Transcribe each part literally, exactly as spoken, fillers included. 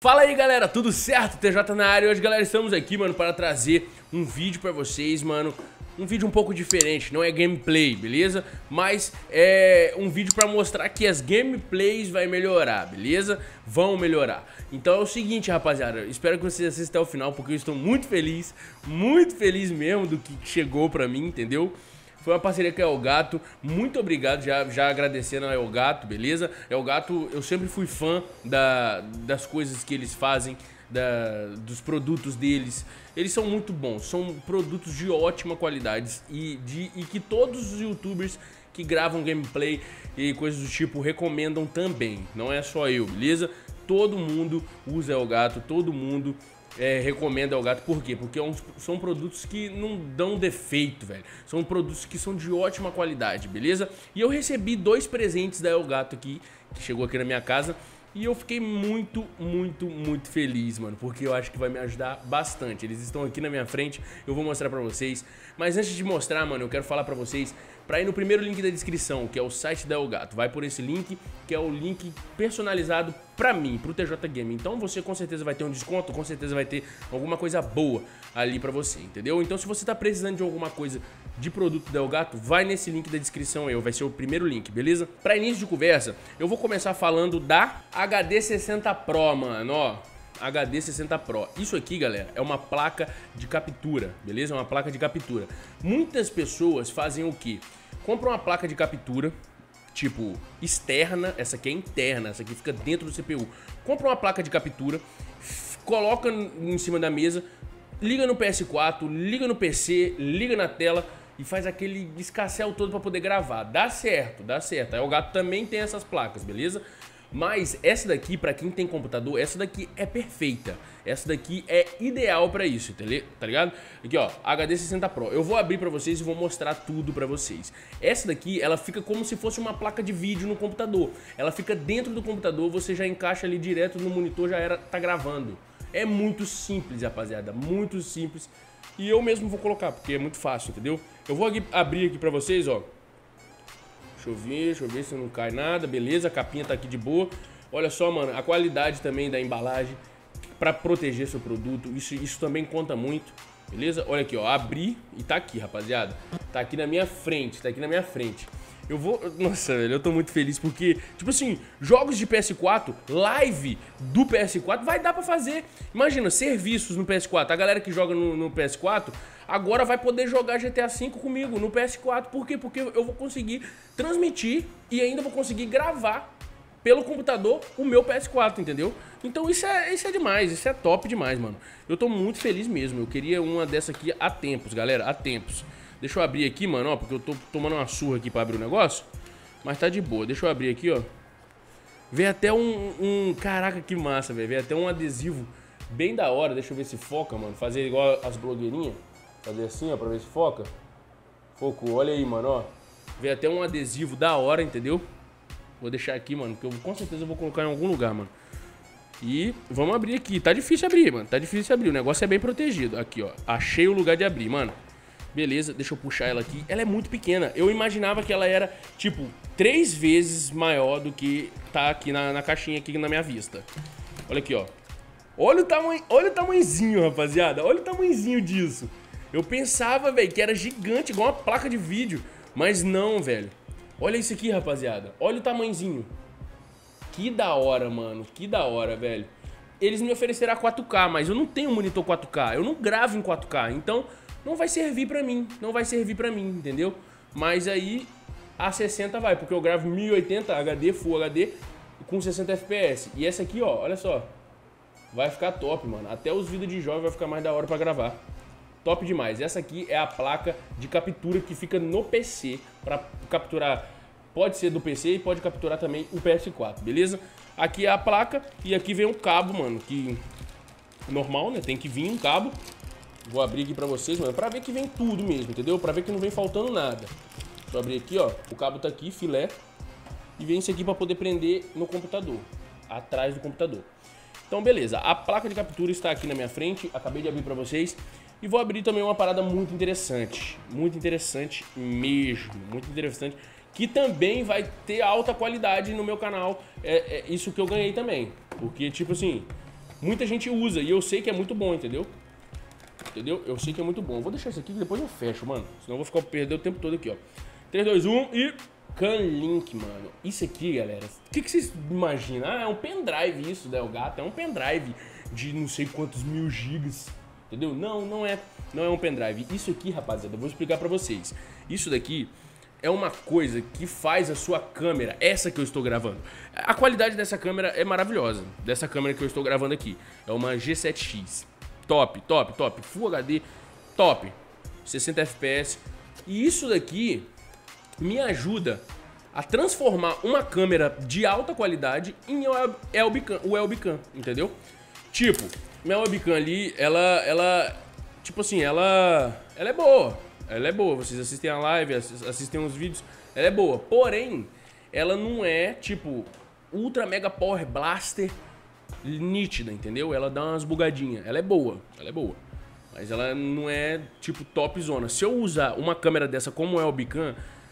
Fala aí, galera, tudo certo? T J na área. Hoje, galera, estamos aqui, mano, para trazer um vídeo pra vocês, mano. Um vídeo um pouco diferente, não é gameplay, beleza? Mas é um vídeo pra mostrar que as gameplays vai melhorar, beleza? Vão melhorar. Então é o seguinte, rapaziada, espero que vocês assistam até o final, porque eu estou muito feliz, muito feliz mesmo do que chegou pra mim, entendeu? Foi uma parceria com a Elgato, muito obrigado, já, já agradecendo a Elgato, beleza? Elgato, eu sempre fui fã da, das coisas que eles fazem, da, dos produtos deles. Eles são muito bons, são produtos de ótima qualidade e, de, e que todos os youtubers que gravam gameplay e coisas do tipo recomendam também, não é só eu, beleza? Todo mundo usa Elgato, todo mundo... É, recomendo Elgato, por quê? Porque é um, são produtos que não dão defeito, velho. São produtos que são de ótima qualidade, beleza? E eu recebi dois presentes da Elgato aqui, que chegou aqui na minha casa. E eu fiquei muito, muito, muito feliz, mano, porque eu acho que vai me ajudar bastante. Eles estão aqui na minha frente, eu vou mostrar pra vocês. Mas antes de mostrar, mano, eu quero falar pra vocês pra ir no primeiro link da descrição, que é o site da Elgato. Vai por esse link, que é o link personalizado pra mim, pro T J Game. Então você com certeza vai ter um desconto, com certeza vai ter alguma coisa boa ali pra você, entendeu? Então se você tá precisando de alguma coisa de produto da Elgato, vai nesse link da descrição aí, vai ser o primeiro link, beleza? Pra início de conversa, eu vou começar falando da H D sessenta Pro, mano, ó. H D sessenta Pro. Isso aqui, galera, é uma placa de captura, beleza? É uma placa de captura. Muitas pessoas fazem o quê? Compram uma placa de captura, tipo, externa, essa aqui é interna, essa aqui fica dentro do C P U. Compra uma placa de captura, coloca em cima da mesa, liga no P S quatro, liga no P C, liga na tela e faz aquele escassel todo pra poder gravar. Dá certo, dá certo. A Elgato também tem essas placas, beleza? Mas essa daqui, pra quem tem computador, essa daqui é perfeita. Essa daqui é ideal pra isso, tá ligado? Aqui, ó, H D sessenta Pro. Eu vou abrir pra vocês e vou mostrar tudo pra vocês. Essa daqui, ela fica como se fosse uma placa de vídeo no computador. Ela fica dentro do computador, você já encaixa ali direto no monitor, já era, tá gravando. É muito simples, rapaziada, muito simples. E eu mesmo vou colocar, porque é muito fácil, entendeu? Eu vou aqui, abrir aqui pra vocês, ó. Deixa eu ver, deixa eu ver se não cai nada, beleza, a capinha tá aqui de boa. Olha só, mano, a qualidade também da embalagem pra proteger seu produto, isso, isso também conta muito, beleza? Olha aqui, ó, abri e tá aqui, rapaziada. Tá aqui na minha frente, tá aqui na minha frente. Eu vou... Nossa, velho, eu tô muito feliz porque, tipo assim, jogos de P S quatro, live do P S quatro, vai dar pra fazer. Imagina, serviços no P S quatro. A galera que joga no, no P S quatro agora vai poder jogar G T A cinco comigo no P S quatro. Por quê? Porque eu vou conseguir transmitir e ainda vou conseguir gravar pelo computador o meu P S quatro, entendeu? Então isso é, isso é demais, isso é top demais, mano. Eu tô muito feliz mesmo. Eu queria uma dessa aqui há tempos, galera, há tempos. Deixa eu abrir aqui, mano, ó, porque eu tô tomando uma surra aqui pra abrir o negócio. Mas tá de boa. Deixa eu abrir aqui, ó. Vem até um... um caraca, que massa, velho. Vem até um adesivo bem da hora. Deixa eu ver se foca, mano. Fazer igual as blogueirinhas. Fazer assim, ó, pra ver se foca. Focou. Olha aí, mano, ó. Vem até um adesivo da hora, entendeu? Vou deixar aqui, mano, porque eu com certeza vou colocar em algum lugar, mano. E vamos abrir aqui. Tá difícil abrir, mano. Tá difícil abrir. O negócio é bem protegido. Aqui, ó. Achei o lugar de abrir, mano. Beleza, deixa eu puxar ela aqui. Ela é muito pequena. Eu imaginava que ela era, tipo, três vezes maior do que tá aqui na, na caixinha aqui na minha vista. Olha aqui, ó. Olha o tamanho, olha o tamanhozinho, rapaziada. Olha o tamanhozinho disso. Eu pensava, velho, que era gigante, igual uma placa de vídeo. Mas não, velho. Olha isso aqui, rapaziada. Olha o tamanhozinho. Que da hora, mano. Que da hora, velho. Eles me ofereceram a quatro K, mas eu não tenho monitor quatro K. Eu não gravo em quatro K, então... não vai servir pra mim, não vai servir pra mim, entendeu? Mas aí a sessenta vai, porque eu gravo mil e oitenta H D, Full H D com sessenta F P S. E essa aqui, ó, olha só, vai ficar top, mano. Até os vídeos de jovem vai ficar mais da hora pra gravar. Top demais. Essa aqui é a placa de captura que fica no P C pra capturar, pode ser do P C e pode capturar também o P S quatro, beleza? Aqui é a placa e aqui vem um cabo, mano, que normal, né? Tem que vir um cabo. Vou abrir aqui pra vocês, mano, pra ver que vem tudo mesmo, entendeu? Pra ver que não vem faltando nada. Deixa eu abrir aqui, ó. O cabo tá aqui, filé. E vem isso aqui pra poder prender no computador. Atrás do computador. Então, beleza. A placa de captura está aqui na minha frente. Acabei de abrir pra vocês. E vou abrir também uma parada muito interessante. Muito interessante mesmo. Muito interessante. Que também vai ter alta qualidade no meu canal. É, é isso que eu ganhei também. Porque, tipo assim... muita gente usa e eu sei que é muito bom, entendeu? Entendeu? Eu sei que é muito bom. Vou deixar isso aqui que depois eu fecho, mano. Senão eu vou ficar perder o tempo todo aqui, ó. três, dois, um e... Canlink, mano. Isso aqui, galera, o que, que vocês imaginam? Ah, é um pendrive isso, né? O gato é um pendrive de não sei quantos mil gigas. Entendeu? Não, não é, não é um pendrive. Isso aqui, rapaziada, eu vou explicar pra vocês. Isso daqui é uma coisa que faz a sua câmera, essa que eu estou gravando. A qualidade dessa câmera é maravilhosa. Dessa câmera que eu estou gravando aqui. É uma G sete X. Top, top, top. Full H D, top. sessenta F P S. E isso daqui me ajuda a transformar uma câmera de alta qualidade em webcam, webcam, entendeu? Tipo, minha webcam ali, ela, ela, tipo assim, ela, ela é boa, ela é boa, vocês assistem a live, assistem os vídeos, ela é boa, porém, ela não é, tipo, ultra mega power blaster nítida, entendeu? Ela dá umas bugadinhas, ela é boa, ela é boa, mas ela não é, tipo, top zona. Se eu usar uma câmera dessa como webcam,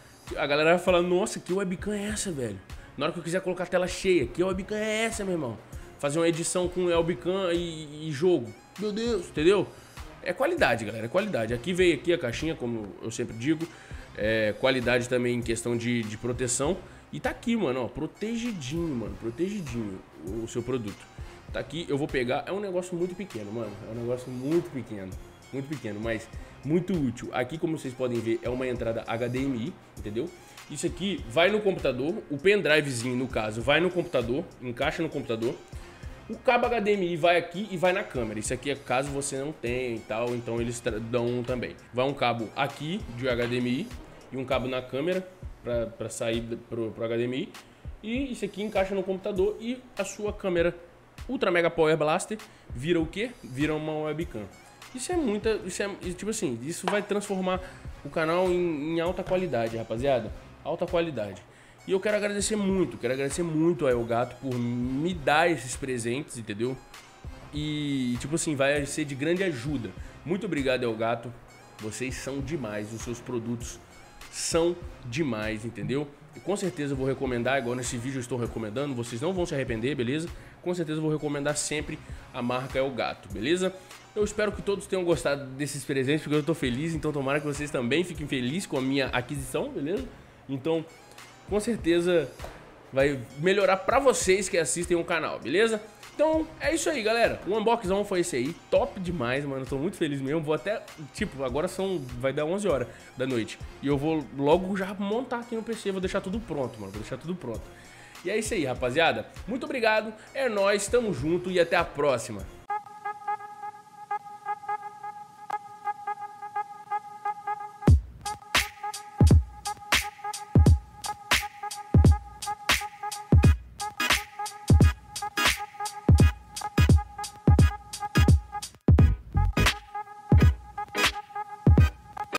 a galera vai falar, nossa, que webcam é essa, velho? Na hora que eu quiser colocar a tela cheia, que webcam é essa, meu irmão? Fazer uma edição com webcam e, e jogo. Meu Deus, entendeu? É qualidade, galera, é qualidade. Aqui veio aqui a caixinha, como eu sempre digo. É, qualidade também em questão de, de proteção. E tá aqui, mano, ó, protegidinho, mano, protegidinho o seu produto. Tá aqui, eu vou pegar, é um negócio muito pequeno, mano. É um negócio muito pequeno, muito pequeno, mas muito útil. Aqui, como vocês podem ver, é uma entrada H D M I, entendeu? Isso aqui vai no computador, o pendrivezinho, no caso, vai no computador, encaixa no computador. O cabo H D M I vai aqui e vai na câmera. Isso aqui é caso você não tenha e tal, então eles dão um também. Vai um cabo aqui de H D M I e um cabo na câmera para sair pro, pro H D M I. E isso aqui encaixa no computador e a sua câmera Ultra Mega Power Blaster vira o quê? Vira uma webcam. Isso é muita, isso é, tipo assim, isso vai transformar o canal em, em alta qualidade, rapaziada. Alta qualidade. E eu quero agradecer muito, quero agradecer muito ao Elgato por me dar esses presentes, entendeu? E, tipo assim, vai ser de grande ajuda. Muito obrigado, Elgato. Vocês são demais, os seus produtos são demais, entendeu? E com certeza eu vou recomendar, igual nesse vídeo eu estou recomendando, vocês não vão se arrepender, beleza? Com certeza eu vou recomendar sempre a marca Elgato, beleza? Eu espero que todos tenham gostado desses presentes, porque eu tô feliz, então tomara que vocês também fiquem felizes com a minha aquisição, beleza? Então, com certeza vai melhorar pra vocês que assistem o canal, beleza? Então, é isso aí, galera. O unboxão foi esse aí, top demais, mano. Tô muito feliz mesmo. Vou até, tipo, agora são, vai dar onze horas da noite. E eu vou logo já montar aqui no P C, vou deixar tudo pronto, mano. Vou deixar tudo pronto. E é isso aí, rapaziada. Muito obrigado, é nóis, tamo junto e até a próxima.